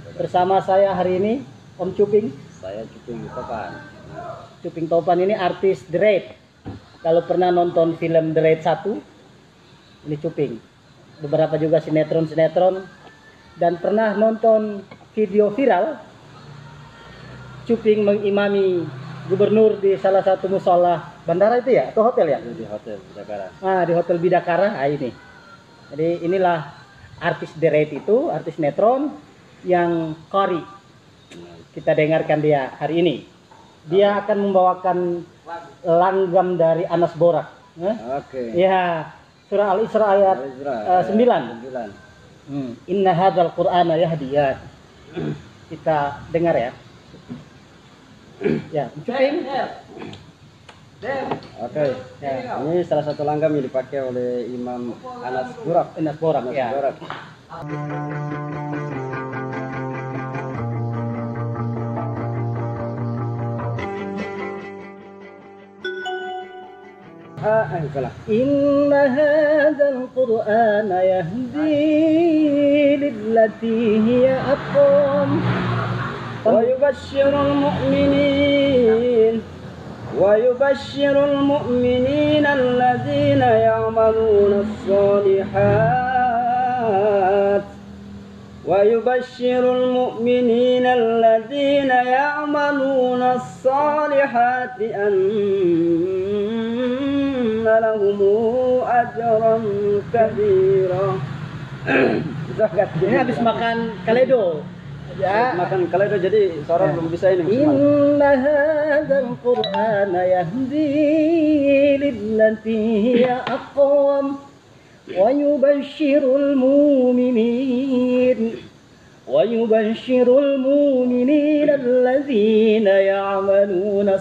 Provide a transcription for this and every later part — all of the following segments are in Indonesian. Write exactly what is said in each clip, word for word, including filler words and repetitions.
Bersama saya hari ini Om Cuping. Saya Cuping Topan. Cuping Topan ini artis The Raid. Kalau pernah nonton film The Raid satu, ini Cuping. Beberapa juga sinetron-sinetron. Dan pernah nonton video viral Cuping mengimami gubernur di salah satu musola bandara itu ya? Atau hotel ya? Di hotel Bidakara. Ah, di hotel Bidakara. Ah, ini. Jadi inilah artis The Raid itu, artis sinetron yang Kori. Kita dengarkan dia hari ini. Dia akan membawakan langgam dari Anas Borak. Eh? Oke. Ya, surah Al-Isra ayat uh, sembilan. Hmm. Inna hadzal Qur'ana yahdi. Ya. Kita dengar ya. Ya, Cuping. Oke. Ya. Ini salah satu langgam yang dipakai oleh Imam Anas Borak. Anas Borak ya. Borak. Ah, eh, salah. Inna hadzal Qur'ana yahdi lillati hiya aqwam Wa yubashshirul mu'minin wa yubashshirul mu'minina alladzina ya'maluna as-solihat wa yubashshirul mu'minina alladzina ya'maluna as-solihati anna lahum ajran kabira. Ini habis makan kaledo. Ya. Makan kaledo jadi seorang belum bisa ini. Inna hadzal Qur'ana yahdi lillati hiya aqwam wa yubashshirul mu'minin wa yubashshirul mu'minina alladzina ya'maluna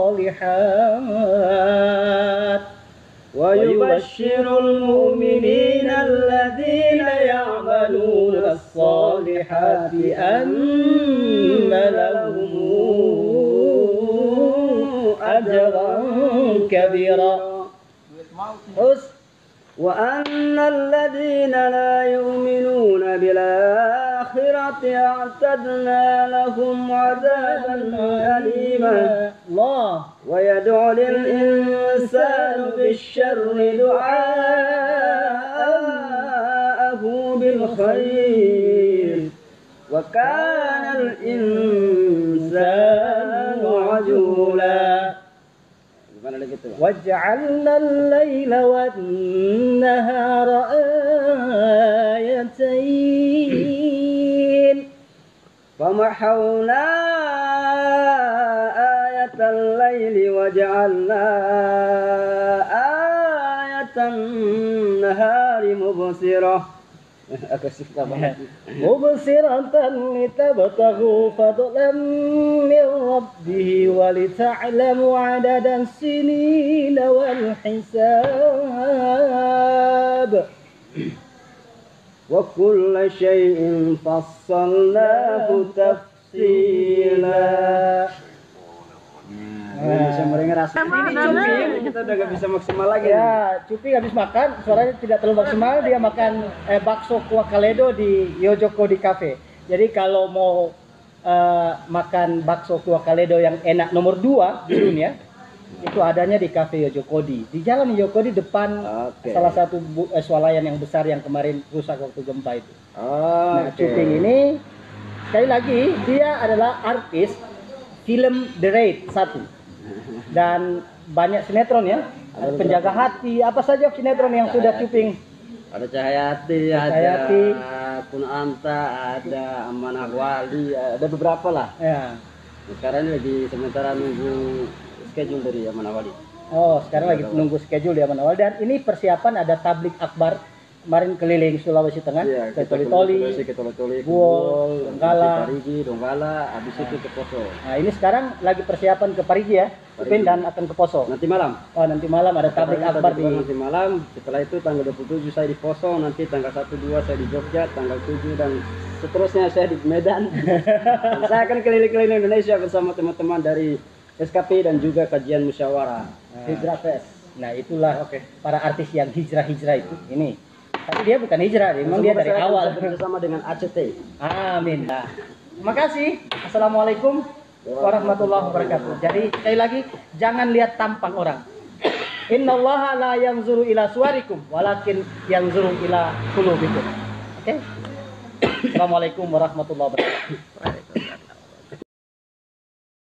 as-solihat wa yubashshirul mu'minina alladzina ya'maluna as-solihati anna lahum ajran kabira. Terus wa anna alladzina la yu'minuna bil akhirati a'tadna lahum 'adaban alima. Allah wa yad'u lil insanu bisyarri du'aahu bil khair wa kana al insanu 'ajula. Gimana lagi tuh? وَجَعَلْنَا اللَّيْلَ وَالنَّهَارَ آيَتَيْنِ فَمَحَوْنَا آيَةَ اللَّيْلِ وَجَعَلْنَا آيَةَ النَّهَارِ مُبْصِرَةً. مُبْصِرَةً لِتَبْتَغُوا فَضْلًا مِّن رَّبِّهِ وَلِتَعْلَمُوا عَدَدَ السِّنِينَ وَالْحِسَابَ وَكُلَّ شَيْءٍ فَصَّلْنَاهُ تَفْصِيلًا. Nah, bisa merenggak rasa. Ini Cuping, kita udah gak bisa maksimal lagi. Ya, Cuping habis makan, suaranya tidak terlalu maksimal. Dia makan eh, bakso kuah kaledo di Yojoko di Cafe. Jadi kalau mau uh, makan bakso kuah kaledo yang enak nomor dua di dunia, itu adanya di Cafe Yojokodi. Di Jalan Yojokodi depan okay. salah satu bu, eh, swalayan yang besar yang kemarin rusak waktu gempa itu. Oh, nah, okay. Cuping ini sekali lagi dia adalah artis film The Raid satu. Dan banyak sinetron ya, ada penjaga hati, apa saja sinetron yang sudah Cuping. Ada Cahayati, Cahayati, ada Kunanta, ada Amanah Wali, ada beberapa lah. Ya. Sekarang ini lagi sementara nunggu schedule dari Amanah Wali. Oh, sekarang lagi nunggu schedule di Amanah Wali. Dan ini persiapan ada tablik akbar. Kemarin keliling Sulawesi Tengah, ya, ke Toli-Toli, ke Toli-Toli, Buol, Donggala, Parigi, Donggala, habis nah. itu ke Poso. Nah, ini sekarang lagi persiapan ke Parigi ya, Cuping, dan akan ke Poso. Nanti malam. Oh, nanti malam ada tablik akbar di nanti malam. Setelah itu tanggal dua puluh tujuh saya di Poso, nanti tanggal satu dua saya di Jogja, tanggal tujuh dan seterusnya saya di Medan. Dan saya akan keliling-keliling Indonesia bersama teman-teman dari S K P dan juga kajian musyawarah. Hijrah Fest. Nah, itulah okay. para artis yang hijrah-hijrah itu. Ini Tapi dia bukan hijrah, memang dia Semoga dari saya awal. bisa bekerjasama dengan A C T. Amin. Nah, terima kasih. Assalamualaikum warahmatullahi wabarakatuh. Jadi sekali lagi jangan lihat tampang orang. Innallaha la yanzuru ila suwarikum walakin yanzuru ila qulubikum. Oke? Assalamualaikum warahmatullahi wabarakatuh.